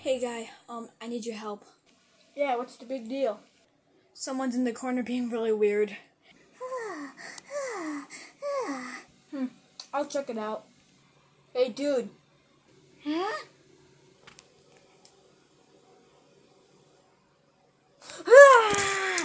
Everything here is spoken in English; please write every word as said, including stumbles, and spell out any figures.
Hey guy, um, I need your help. Yeah, what's the big deal? Someone's in the corner being really weird. Hmm, I'll check it out. Hey dude. Huh?